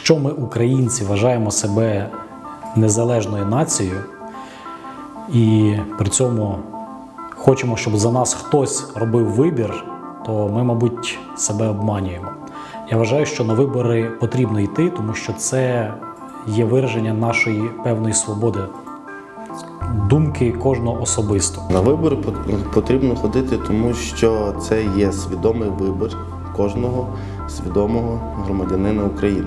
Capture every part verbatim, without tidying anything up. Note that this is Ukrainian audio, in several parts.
Якщо ми, українці, вважаємо себе незалежною нацією і при цьому хочемо, щоб за нас хтось робив вибір, то ми, мабуть, себе обманюємо. Я вважаю, що на вибори потрібно йти, тому що це є вираження нашої певної свободи, думки кожного особисто. На вибори потрібно ходити, тому що це є свідомий вибір кожного свідомого громадянина України.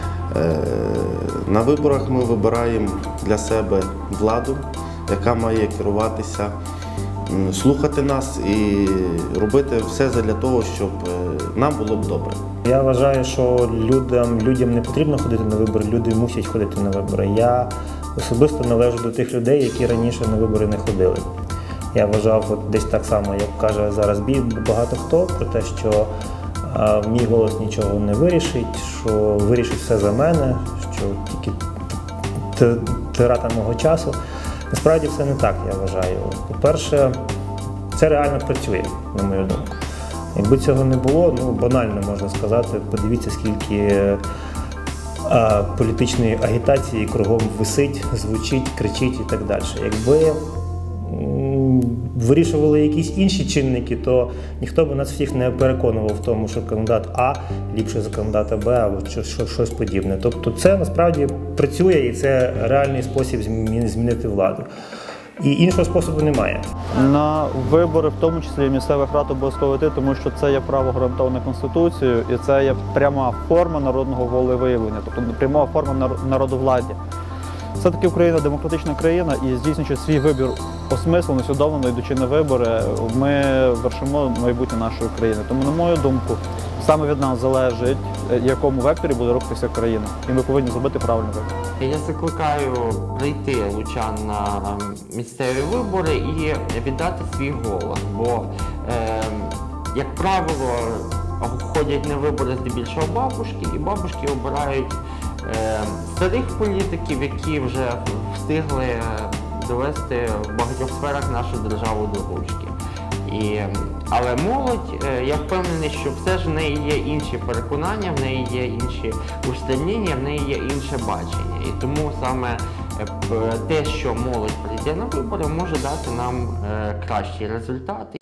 На виборах ми вибираємо для себе владу, яка має керуватися, слухати нас і робити все для того, щоб нам було б добре. Я вважаю, що людям, людям не потрібно ходити на вибори, люди мусять ходити на вибори. Я особисто належу до тих людей, які раніше на вибори не ходили. Я вважав от десь так само, як каже зараз багато хто, про те, що а, мій голос нічого не вирішить, що вирішить все за мене, що тільки трата мого часу. Насправді все не так, я вважаю. По-перше, це реально працює, на мою думку. Якби цього не було, ну банально можна сказати, подивіться, скільки а, політичної агітації кругом висить, звучить, кричить і так далі. Якби м, вирішували якісь інші чинники, то ніхто б нас всіх не переконував в тому, що кандидат А ліпше за кандидата Б або щось подібне. Тобто це насправді працює і це реальний спосіб змінити владу. І іншого способу немає. На вибори, в тому числі і місцевих рад, обов'язково йти, тому що це є право гарантоване Конституцією і це є пряма форма народного волевиявлення, тобто пряма форма народовладдя. Все-таки Україна демократична країна і здійснюючи свій вибір осмислено, усвідомлено, йдучи на вибори, ми вершимо майбутнє нашої країни. Тому, на мою думку, саме від нас залежить, в якому векторі буде рухатися країна. І ми повинні зробити правильний вибір. Я закликаю прийти лучан на місцеві вибори і віддати свій голос, бо, е, як правило, ходять на вибори здебільшого бабушки, і бабушки обирають е, старих політиків, які вже встигли довести в багатьох сферах нашу державу до ручки. І, але молодь, я впевнений, що все ж в неї є інші переконання, в неї є інші устремлення, в неї є інше бачення. І тому саме те, що молодь прийде на вибори, може дати нам кращі результати.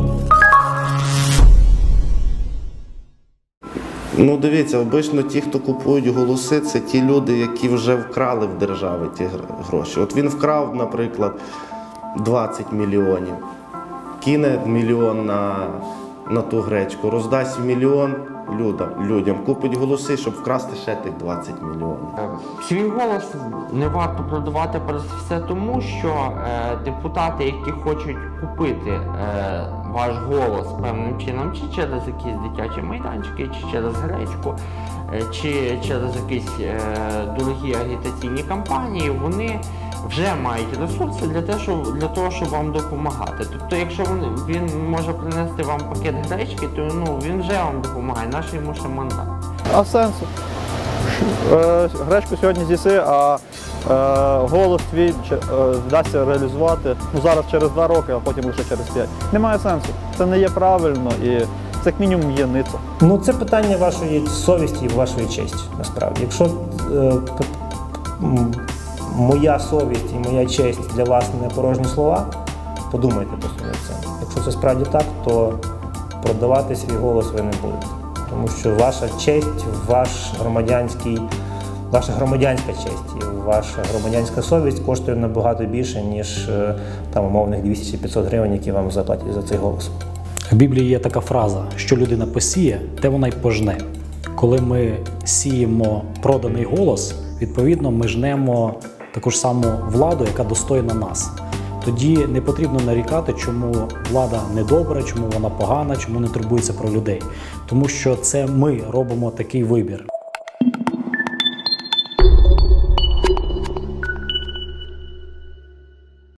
Ну, дивіться, обично ті, хто купують голоси, це ті люди, які вже вкрали в держави ті гроші. От він вкрав, наприклад, двадцять мільйонів. Кине мільйон на, на ту гречку, роздасть мільйон людям, людям, купить голоси, щоб вкрасти ще тих двадцять мільйонів. Свій голос не варто продавати перш за все тому, що е, депутати, які хочуть купити е, ваш голос певним чином, чи через якісь дитячі майданчики, чи через гречку, е, чи через якісь е, дорогі агітаційні кампанії, вони вже мають ресурси для того, щоб, для того, щоб вам допомагати. Тобто, якщо він, він може принести вам пакет гречки, то ну, він вже вам допомагає, наш йому ще мандат. А сенсу? Е, гречку сьогодні з'їси, а е, голос твій е, вдасться реалізувати ну, зараз через два роки, а потім лише через п'ять. Немає сенсу. Це не є правильно і це як мінімум є ницо. Ну, це питання вашої совісті і вашої честі, насправді. Якщо е, моя совість і моя честь для вас не порожні слова, подумайте просто над цим. Якщо це справді так, то продавати свій голос ви не будете. Тому що ваша честь, ваш громадянський, ваша громадянська честь і ваша громадянська совість коштує набагато більше, ніж там умовних двісті чи п'ятсот гривень, які вам заплатять за цей голос. В Біблії є така фраза, що людина посіє, те вона й пожне. Коли ми сіємо проданий голос, відповідно ми жнемо таку ж саму владу, яка достойна нас. Тоді не потрібно нарікати, чому влада недобра, чому вона погана, чому не турбується про людей. Тому що це ми робимо такий вибір.